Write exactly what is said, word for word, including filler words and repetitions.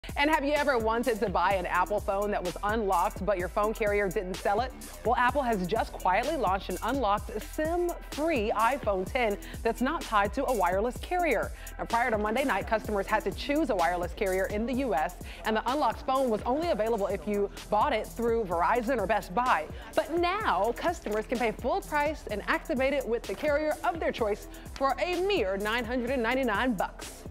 And have you ever wanted to buy an Apple phone that was unlocked, but your phone carrier didn't sell it? Well, Apple has just quietly launched an unlocked SIM-free iPhone ten that's not tied to a wireless carrier. Now, prior to Monday night, customers had to choose a wireless carrier in the U S, and the unlocked phone was only available if you bought it through Verizon or Best Buy. But now, customers can pay full price and activate it with the carrier of their choice for a mere nine hundred ninety-nine bucks.